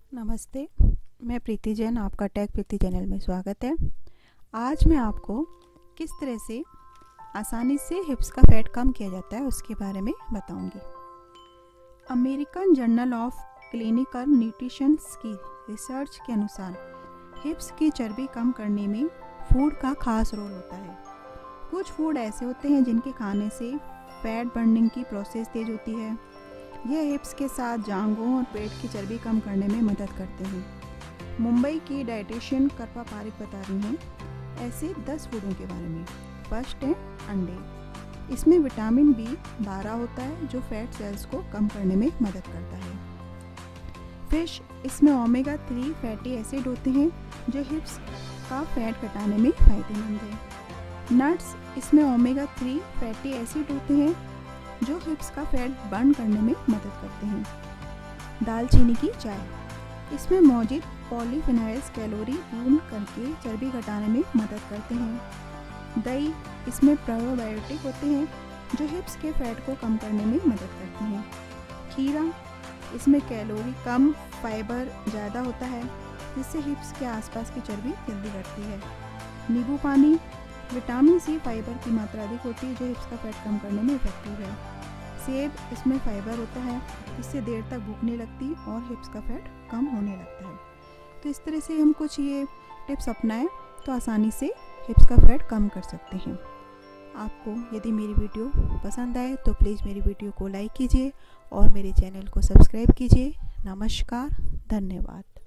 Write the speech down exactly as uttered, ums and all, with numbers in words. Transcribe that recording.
नमस्ते, मैं प्रीति जैन, आपका टेक प्रीति चैनल में स्वागत है। आज मैं आपको किस तरह से आसानी से हिप्स का फैट कम किया जाता है उसके बारे में बताऊंगी। American journal of clinical nutrition की रिसर्च के अनुसार हिप्स की चर्बी कम करने में फूड का खास रोल होता है। कुछ फूड ऐसे होते हैं जिनके खाने से फैट बर्निंग की प्रोसेस तेज होती है। यह हिप्स के साथ जांघों और पेट की चर्बी कम करने में मदद करते हैं। मुंबई की डाइटिशियन कृपा पारिक बता रही हैं ऐसे दस फूडों के बारे में। फर्स्ट है अंडे। इसमें विटामिन बी बारह होता है जो फैट सेल्स को कम करने में मदद करता है। फिश, इसमें ओमेगा थ्री फैटी एसिड होते हैं जो हिप्स का फैट घटाने में फ़ायदेमंद है। नट्स, इसमें ओमेगा थ्री फैटी एसिड होते हैं जो हिप्स का फैट बर्न करने में मदद करते हैं। दालचीनी की चाय, इसमें मौजूद पॉलीफिनाइल्स कैलोरी बर्न करके चर्बी घटाने में मदद करते हैं। दही, इसमें प्रोबायोटिक होते हैं जो हिप्स के फैट को कम करने में मदद करते हैं। खीरा, इसमें कैलोरी कम फाइबर ज़्यादा होता है जिससे हिप्स के आसपास की चर्बी जल्दी घटती है। नींबू पानी, विटामिन सी फाइबर की मात्रा अधिक होती है जो हिप्स का फैट कम करने में इफेक्टिव है। सेब, इसमें फाइबर होता है जिससे देर तक भूख नहीं लगती और हिप्स का फैट कम होने लगता है। तो इस तरह से हम कुछ ये टिप्स अपनाएं तो आसानी से हिप्स का फैट कम कर सकते हैं। आपको यदि मेरी वीडियो पसंद आए तो प्लीज़ मेरी वीडियो को लाइक कीजिए और मेरे चैनल को सब्सक्राइब कीजिए। नमस्कार, धन्यवाद।